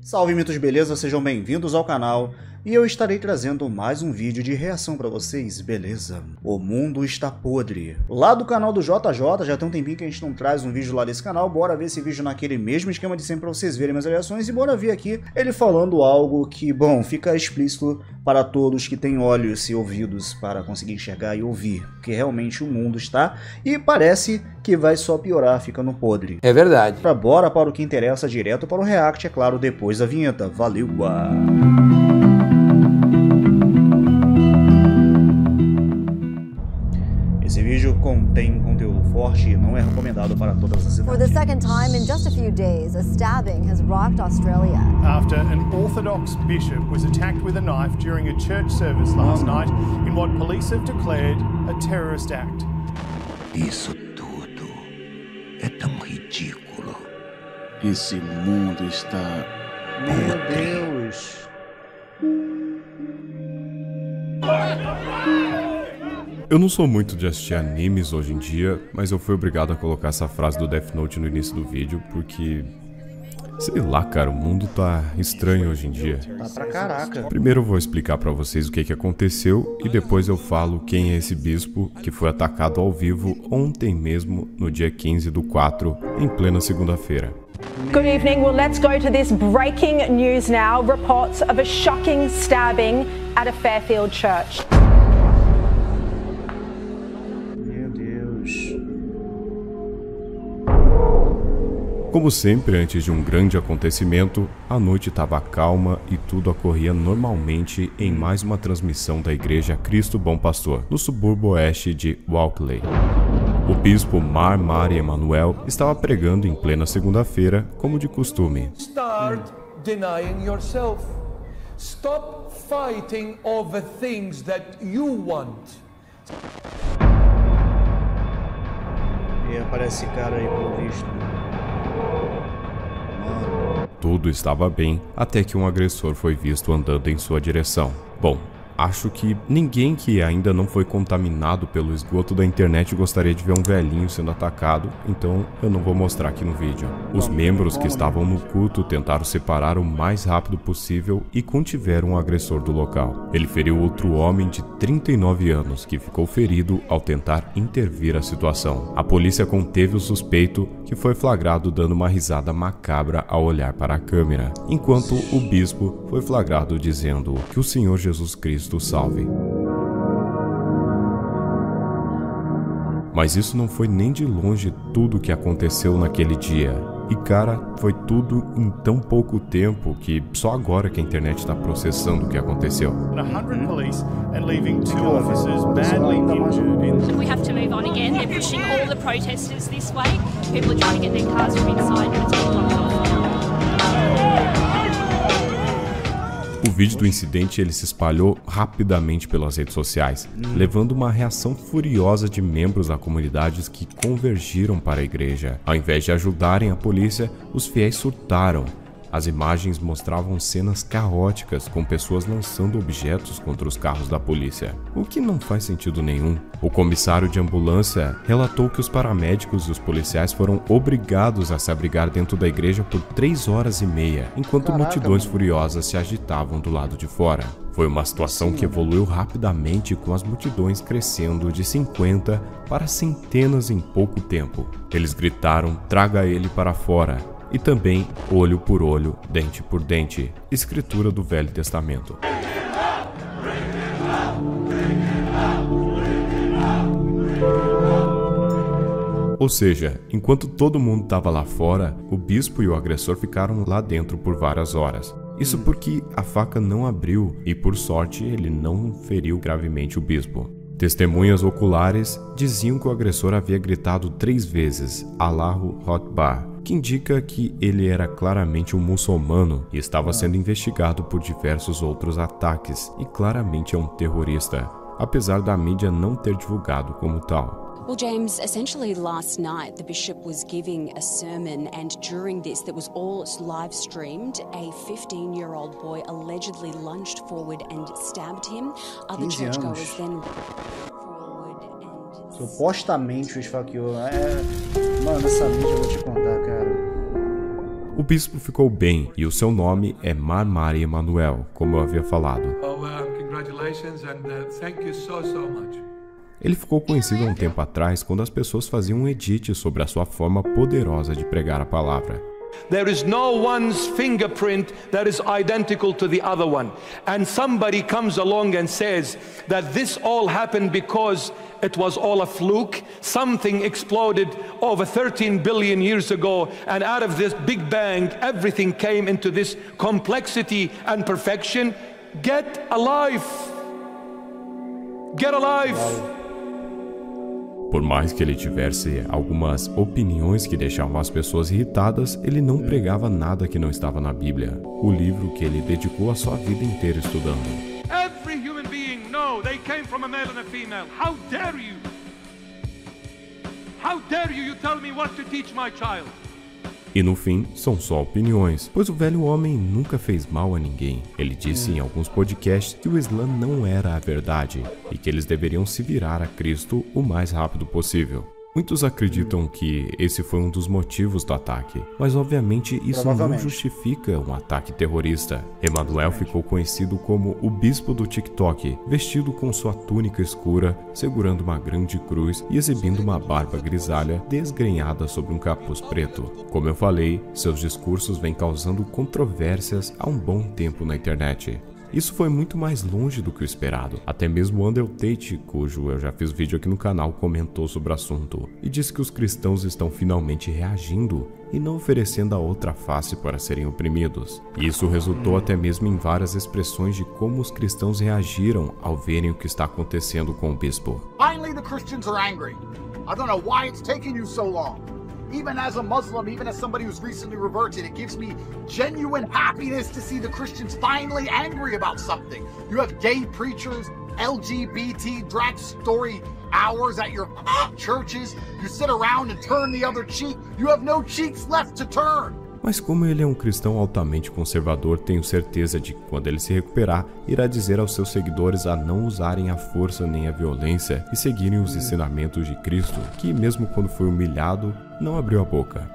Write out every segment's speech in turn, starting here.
Salve mitos, beleza? Sejam bem-vindos ao canal e eu estarei trazendo mais um vídeo de reação pra vocês, beleza? O mundo está podre. Lá do canal do JJ, já tem um tempinho que a gente não traz um vídeo lá desse canal, bora ver esse vídeo naquele mesmo esquema de sempre pra vocês verem minhas reações e bora ver aqui ele falando algo que, bom, fica explícito para todos que têm olhos e ouvidos para conseguir enxergar e ouvir, porque realmente o mundo está e parece que vai só piorar ficando podre. É verdade. Bora para o que interessa, direto para o react, é claro, depois da vinheta. Valeu! Esse vídeo contém conteúdo forte e não é recomendado para todas as idades. For the second time in just a few days, a stabbing has rocked Australia. After an Orthodox bishop was attacked with a knife during a church service last night in what police have declared a terrorist act. Isso tudo é tão ridículo. Esse mundo está... Meu Deus! Eu não sou muito de assistir animes hoje em dia, mas eu fui obrigado a colocar essa frase do Death Note no início do vídeo, porque... sei lá, cara, o mundo tá estranho hoje em dia. Tá pra caraca. Primeiro eu vou explicar pra vocês o que aconteceu e depois eu falo quem é esse bispo que foi atacado ao vivo ontem mesmo, no dia 15/4, em plena segunda-feira. Good evening. Well, let's go to this breaking news now. Reports of a shocking stabbing at a Fairfield church. Meu Deus. Como sempre, antes de um grande acontecimento, a noite estava calma e tudo ocorria normalmente em mais uma transmissão da Igreja Cristo Bom Pastor, no subúrbio oeste de Walkley. O bispo Mari Emanuel estava pregando em plena segunda-feira, como de costume. Start denying yourself. Stop fighting over things that you want. E aparece esse cara aí pelo visto. Mano. Tudo estava bem, até que um agressor foi visto andando em sua direção. Bom, acho que ninguém que ainda não foi contaminado pelo esgoto da internet gostaria de ver um velhinho sendo atacado, então eu não vou mostrar aqui no vídeo. Os membros que estavam no culto tentaram separar o mais rápido possível e contiveram o agressor do local. Ele feriu outro homem de 39 anos, que ficou ferido ao tentar intervir a situação. A polícia conteve o suspeito, que foi flagrado dando uma risada macabra ao olhar para a câmera, enquanto o bispo foi flagrado dizendo que o Senhor Jesus Cristo salve. Mas isso não foi nem de longe tudo o que aconteceu naquele dia. E cara, foi tudo em tão pouco tempo que só agora que a internet está processando o que aconteceu. 100 police and leaving 2 officers badly injured. We have to move on again. They're pushing all the protesters this way. People are trying to get their cars from inside, but it's been blocked off now. O vídeo do incidente ele se espalhou rapidamente pelas redes sociais, levando uma reação furiosa de membros da comunidade que convergiram para a igreja. Ao invés de ajudarem a polícia, os fiéis surtaram. As imagens mostravam cenas caóticas com pessoas lançando objetos contra os carros da polícia, o que não faz sentido nenhum. O comissário de ambulância relatou que os paramédicos e os policiais foram obrigados a se abrigar dentro da igreja por 3 horas e meia, enquanto multidões furiosas se agitavam do lado de fora. Foi uma situação que evoluiu rapidamente, com as multidões crescendo de 50 para centenas em pouco tempo. Eles gritaram: "Traga ele para fora!" E também olho por olho, dente por dente, escritura do Velho Testamento. Ou seja, enquanto todo mundo estava lá fora, o bispo e o agressor ficaram lá dentro por várias horas. Isso porque a faca não abriu e, por sorte, ele não feriu gravemente o bispo. Testemunhas oculares diziam que o agressor havia gritado 3 vezes Allahu Akbar, que indica que ele era claramente um muçulmano e estava sendo investigado por diversos outros ataques e claramente é um terrorista, apesar da mídia não ter divulgado como tal. Well, James, essentially last night the bishop was giving a sermon, and during this, that was all live streamed, a 15-year-old boy allegedly lunged forward and stabbed him. Other churchgoers then forward and... Supostamente o esfaqueou. Mano, essa mídia eu vou te contar, cara. O bispo ficou bem e o seu nome é Marmari Emanuel, como eu havia falado. Congratulations and thank you so much. Ele ficou conhecido há um tempo atrás quando as pessoas faziam um edit sobre a sua forma poderosa de pregar a palavra. There is no one's fingerprint that is identical to the other one. And somebody comes along and says that this all happened because it was all a fluke. Something exploded over 13 billion years ago, and out of this Big Bang, everything came into this complexity and perfection. Get alive! Get alive! Por mais que ele tivesse algumas opiniões que deixavam as pessoas irritadas, ele não pregava nada que não estava na Bíblia, o livro que ele dedicou a sua vida inteira estudando. Every human being, no, they came from a male and a female. How dare you? How dare you tell me what to teach my child? E no fim, são só opiniões, pois o velho homem nunca fez mal a ninguém. Ele disse em alguns podcasts que o Islã não era a verdade e que eles deveriam se virar a Cristo o mais rápido possível. Muitos acreditam que esse foi um dos motivos do ataque, mas obviamente isso não justifica um ataque terrorista. Emanuel ficou conhecido como o bispo do TikTok, vestido com sua túnica escura, segurando uma grande cruz e exibindo uma barba grisalha desgrenhada sobre um capuz preto. Como eu falei, seus discursos vêm causando controvérsias há um bom tempo na internet. Isso foi muito mais longe do que o esperado. Até mesmo o Andrew Tate, cujo eu já fiz vídeo aqui no canal, comentou sobre o assunto e disse que os cristãos estão finalmente reagindo e não oferecendo a outra face para serem oprimidos. E isso resultou até mesmo em várias expressões de como os cristãos reagiram ao verem o que está acontecendo com o bispo. Finally the Christians are angry. I don't know why it's taking you so long. Even as a Muslim, even as somebody who's recently reverted, it gives me genuine happiness to see the Christians finally angry about something. You have gay preachers, LGBT drag story hours at your churches. You sit around and turn the other cheek. You have no cheeks left to turn. Mas como ele é um cristão altamente conservador, tenho certeza de que quando ele se recuperar, irá dizer aos seus seguidores a não usarem a força nem a violência e seguirem os ensinamentos de Cristo, que mesmo quando foi humilhado, não abriu a boca.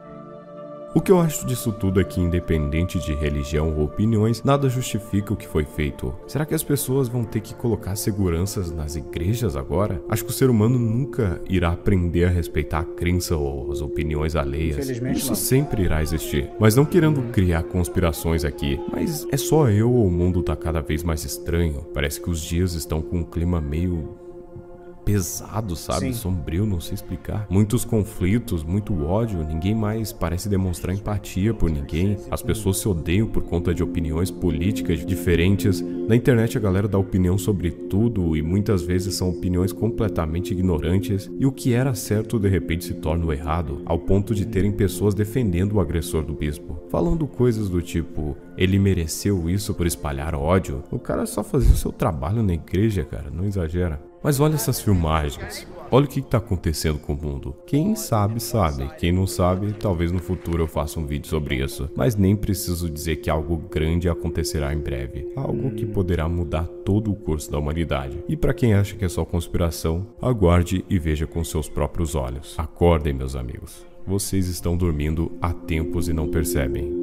O que eu acho disso tudo é que, independente de religião ou opiniões, nada justifica o que foi feito. Será que as pessoas vão ter que colocar seguranças nas igrejas agora? Acho que o ser humano nunca irá aprender a respeitar a crença ou as opiniões alheias. Isso sempre irá existir. Mas não querendo criar conspirações aqui, mas é só eu ou o mundo tá cada vez mais estranho? Parece que os dias estão com um clima meio pesado, sabe? Sim. Sombrio, não sei explicar. Muitos conflitos, muito ódio, ninguém mais parece demonstrar empatia por ninguém. As pessoas se odeiam por conta de opiniões políticas diferentes. Na internet a galera dá opinião sobre tudo e muitas vezes são opiniões completamente ignorantes e o que era certo de repente se torna o errado, ao ponto de terem pessoas defendendo o agressor do bispo, falando coisas do tipo: ele mereceu isso por espalhar ódio. O cara só fazia o seu trabalho na igreja, cara, não exagera. Mas olha essas filmagens, olha o que está acontecendo com o mundo. Quem sabe, sabe. Quem não sabe, talvez no futuro eu faça um vídeo sobre isso. Mas nem preciso dizer que algo grande acontecerá em breve. Algo que poderá mudar todo o curso da humanidade. E para quem acha que é só conspiração, aguarde e veja com seus próprios olhos. Acordem, meus amigos. Vocês estão dormindo há tempos e não percebem.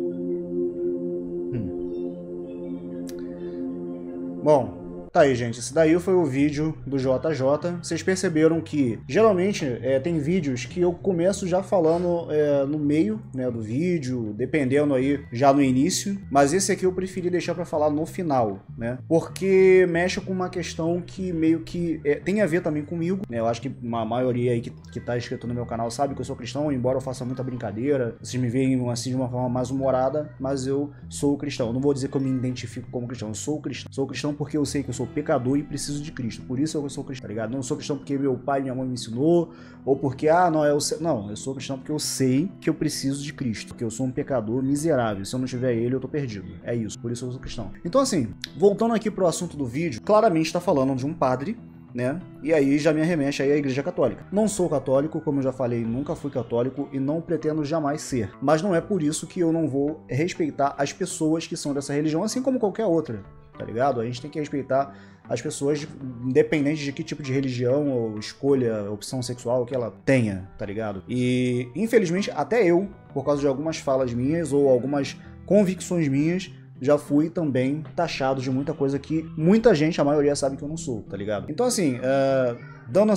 Bom, tá aí, gente, esse daí foi o vídeo do JJ. Vocês perceberam que, geralmente, tem vídeos que eu começo já falando no meio, né, do vídeo, dependendo aí, já no início, mas esse aqui eu preferi deixar pra falar no final, né, porque mexe com uma questão que meio que tem a ver também comigo, né, eu acho que uma maioria aí que tá inscrito no meu canal sabe que eu sou cristão, embora eu faça muita brincadeira, vocês me veem assim de uma forma mais humorada, mas eu sou cristão. Eu não vou dizer que eu me identifico como cristão, eu sou cristão. Sou cristão porque eu sei que eu sou pecador e preciso de Cristo, por isso eu sou cristão, tá ligado? Não sou cristão porque meu pai e minha mãe me ensinou, ou porque, não, eu sou cristão porque eu sei que eu preciso de Cristo, porque eu sou um pecador miserável, se eu não tiver ele eu tô perdido, é isso, por isso eu sou cristão. Então assim, voltando aqui pro assunto do vídeo, claramente tá falando de um padre, né? E aí já me arremete aí à Igreja Católica. Não sou católico, como eu já falei, nunca fui católico e não pretendo jamais ser, mas não é por isso que eu não vou respeitar as pessoas que são dessa religião, assim como qualquer outra, tá ligado? A gente tem que respeitar as pessoas, independente de que tipo de religião ou escolha, opção sexual que ela tenha, tá ligado? E, infelizmente, até eu, por causa de algumas falas minhas ou algumas convicções minhas, já fui também taxado de muita coisa que muita gente, a maioria, sabe que eu não sou, tá ligado? Então, assim, dando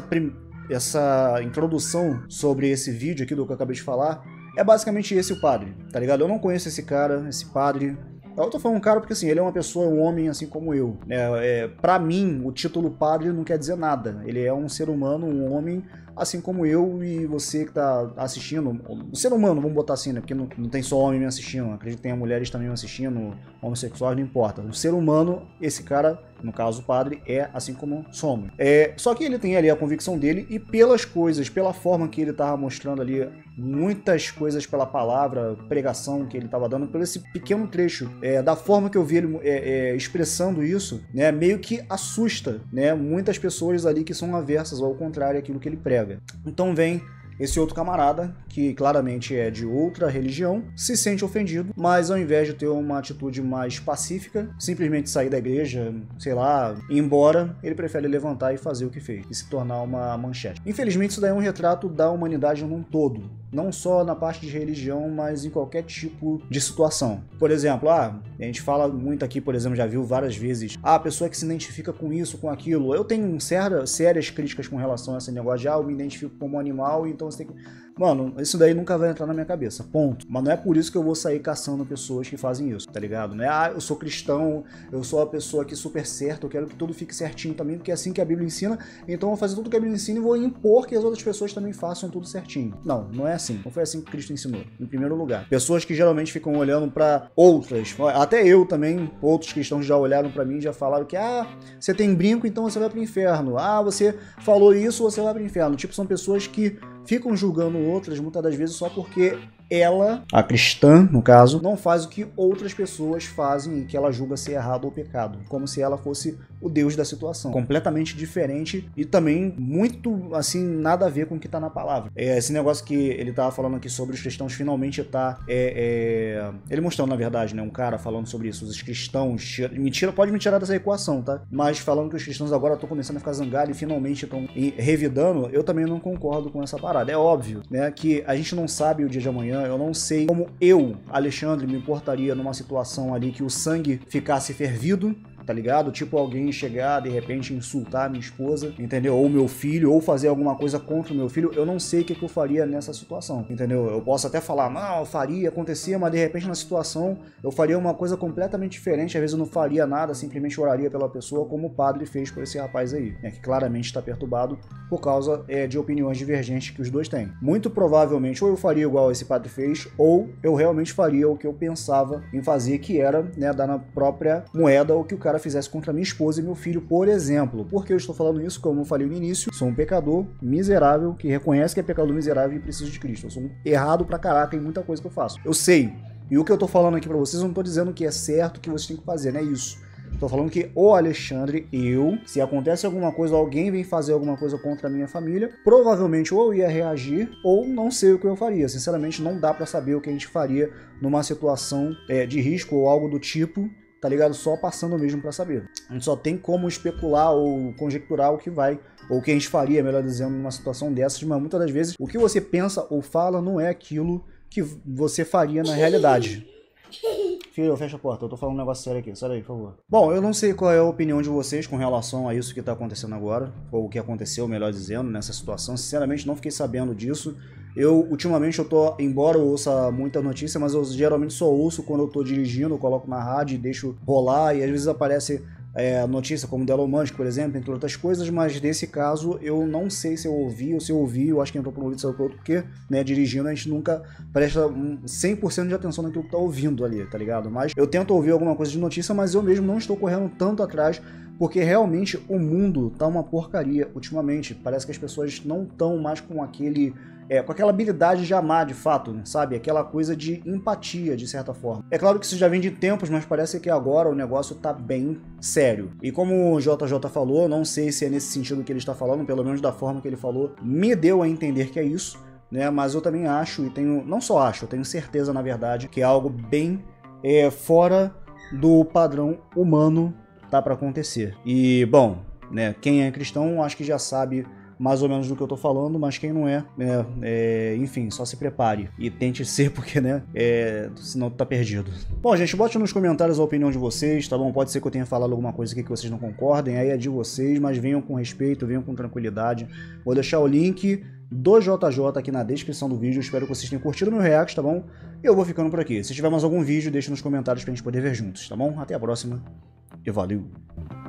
essa introdução sobre esse vídeo aqui do que eu acabei de falar, é basicamente esse o padre, tá ligado? Eu não conheço esse cara, esse padre. Eu tô falando cara porque, assim, ele é uma pessoa, um homem assim como eu. Pra mim, o título padre não quer dizer nada. Ele é um ser humano, um homem, assim como eu e você que tá assistindo. Um ser humano, vamos botar assim, né? Porque não tem só homem me assistindo. Acredito que tem mulheres também me assistindo, homossexuais, não importa. Um ser humano, esse cara, no caso o padre, é assim como somos. Só que ele tem ali a convicção dele e pelas coisas, pela forma que ele tava mostrando ali, muitas coisas pela palavra, pregação que ele tava dando, por esse pequeno trecho, da forma que eu vi ele expressando isso, né, meio que assusta, né, muitas pessoas ali que são aversas ao contrário àquilo que ele prega. Então vem esse outro camarada, que claramente é de outra religião, se sente ofendido, mas ao invés de ter uma atitude mais pacífica, simplesmente sair da igreja, sei lá, ir embora, ele prefere levantar e fazer o que fez, e se tornar uma manchete. Infelizmente isso daí é um retrato da humanidade num todo, não só na parte de religião, mas em qualquer tipo de situação. Por exemplo, a gente fala muito aqui, por exemplo, já viu várias vezes, a pessoa que se identifica com isso, com aquilo. Eu tenho sérias críticas com relação a esse negócio de, eu me identifico como animal, então você tem que... Mano, isso daí nunca vai entrar na minha cabeça, ponto. Mas não é por isso que eu vou sair caçando pessoas que fazem isso, tá ligado? Não é, eu sou cristão, eu sou a pessoa aqui super certa, eu quero que tudo fique certinho também, porque é assim que a Bíblia ensina, então eu vou fazer tudo que a Bíblia ensina e vou impor que as outras pessoas também façam tudo certinho. Não, não é assim. Não foi assim que Cristo ensinou, em primeiro lugar. Pessoas que geralmente ficam olhando pra outras, até eu também, outros cristãos já olharam pra mim e já falaram que, você tem brinco, então você vai pro inferno. Você falou isso, você vai pro inferno. Tipo, são pessoas que ficam julgando outras, muitas das vezes, só porque ela, a cristã, no caso, não faz o que outras pessoas fazem e que ela julga ser errado ou pecado. Como se ela fosse o Deus da situação. Completamente diferente e também muito, assim, nada a ver com o que tá na palavra. Esse negócio que ele tava falando aqui sobre os cristãos finalmente tá... Ele mostrando, na verdade, né, um cara falando sobre isso. Os cristãos... Pode me tirar dessa equação, tá? Mas falando que os cristãos agora estão começando a ficar zangados e finalmente estão revidando, eu também não concordo com essa parada. É óbvio, né, que a gente não sabe o dia de amanhã. Eu não sei como eu, Alexandre, me importaria numa situação ali que o sangue ficasse fervido, tá ligado? Tipo, alguém chegar, de repente, insultar minha esposa, entendeu? Ou meu filho, ou fazer alguma coisa contra o meu filho. Eu não sei o que eu faria nessa situação, entendeu? Eu posso até falar, não, eu faria, acontecia, mas de repente na situação eu faria uma coisa completamente diferente. Às vezes eu não faria nada, simplesmente oraria pela pessoa, como o padre fez por esse rapaz aí, né? Que claramente está perturbado por causa de opiniões divergentes que os dois têm. Muito provavelmente, ou eu faria igual esse padre fez, ou eu realmente faria o que eu pensava em fazer, que era, né, dar na própria moeda o que o cara fizesse contra minha esposa e meu filho, por exemplo. Por que eu estou falando isso? Como eu falei no início, sou um pecador miserável, que reconhece que é pecador miserável e precisa de Cristo. Eu sou um errado pra caraca em muita coisa que eu faço. Eu sei. E o que eu tô falando aqui pra vocês, eu não tô dizendo que é certo, que vocês têm que fazer, não é isso. Tô falando que o Alexandre, se acontece alguma coisa, alguém vem fazer alguma coisa contra a minha família, provavelmente ou eu ia reagir, ou não sei o que eu faria. Sinceramente, não dá pra saber o que a gente faria numa situação de risco ou algo do tipo, tá ligado? Só passando mesmo pra saber. A gente só tem como especular ou conjecturar o que vai, ou o que a gente faria, melhor dizendo, numa situação dessas, mas muitas das vezes o que você pensa ou fala não é aquilo que você faria na realidade. Filho, fecha a porta, eu tô falando um negócio sério aqui, sai daí, por favor. Bom, eu não sei qual é a opinião de vocês com relação a isso que tá acontecendo agora, ou o que aconteceu, melhor dizendo, nessa situação. Sinceramente, não fiquei sabendo disso. Ultimamente, embora eu ouça muita notícia, mas eu geralmente só ouço quando eu tô dirigindo, eu coloco na rádio e deixo rolar, e às vezes aparece notícia como do Elon Musk, por exemplo, entre outras coisas, mas nesse caso eu não sei se eu ouvi, ou se eu ouvi, eu acho que entrou por um vídeo e saiu por outro, porque, né, dirigindo a gente nunca presta 100% de atenção naquilo que tá ouvindo ali, tá ligado? Mas eu tento ouvir alguma coisa de notícia, mas eu mesmo não estou correndo tanto atrás, porque realmente o mundo tá uma porcaria ultimamente. Parece que as pessoas não estão mais com aquela habilidade de amar de fato, sabe? Aquela coisa de empatia, de certa forma. É claro que isso já vem de tempos, mas parece que agora o negócio tá bem sério. E como o JJ falou, não sei se é nesse sentido que ele está falando, pelo menos da forma que ele falou, me deu a entender que é isso, né? Mas eu também acho, eu tenho certeza, na verdade, que é algo bem fora do padrão humano, tá para acontecer. E, bom, né, quem é cristão acho que já sabe mais ou menos do que eu tô falando, mas quem não é, enfim, só se prepare e tente ser, porque, né, senão tu tá perdido. Bom, gente, bote nos comentários a opinião de vocês, tá bom? Pode ser que eu tenha falado alguma coisa aqui que vocês não concordem, aí é de vocês, mas venham com respeito, venham com tranquilidade. Vou deixar o link do JJ aqui na descrição do vídeo, espero que vocês tenham curtido meu react, tá bom? Eu vou ficando por aqui. Se tiver mais algum vídeo, deixa nos comentários pra gente poder ver juntos, tá bom? Até a próxima e valeu!